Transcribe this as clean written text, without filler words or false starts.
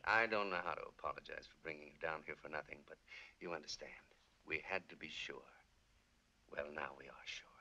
I don't know how to apologize for bringing you down here for nothing, but you understand. We had to be sure. Well, now we are sure.